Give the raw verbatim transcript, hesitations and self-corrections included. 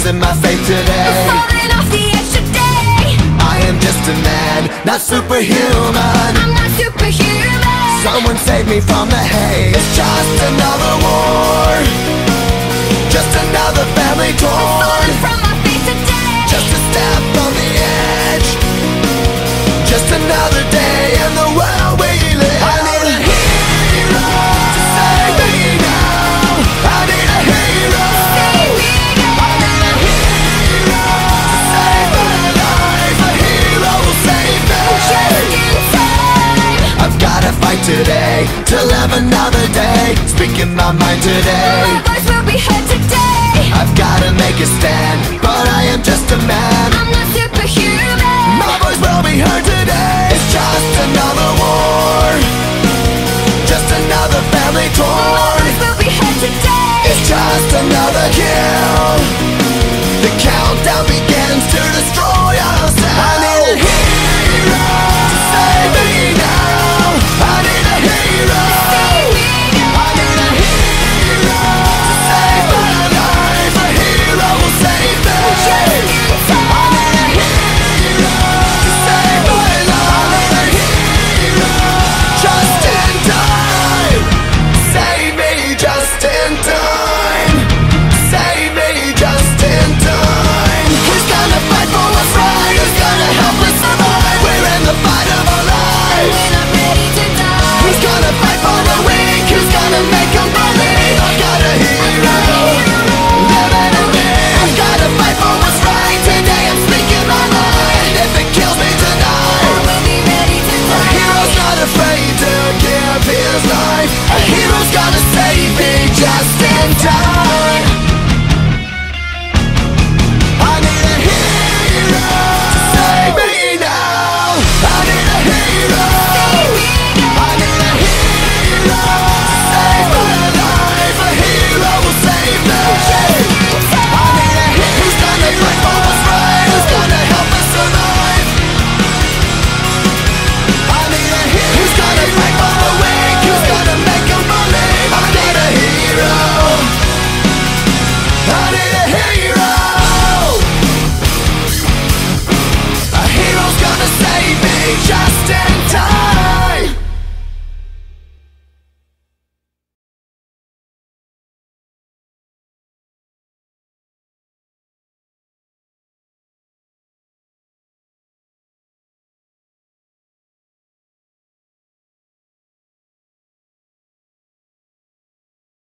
losing my faith today. Falling off the edge today. I am just a man, not superhuman. I'm not superhuman. Someone save me from the haze. It's just another war, just another family torn. Falling from my faith today. Just a step from the edge, just another day in the world we live. I need a hero to save me now. I need a hero. Save me now. I need a hero to save my life. A hero will save me. Just in time. I've gotta fight today to live another day. Speaking my mind today. My voice will be heard today. I've gotta make a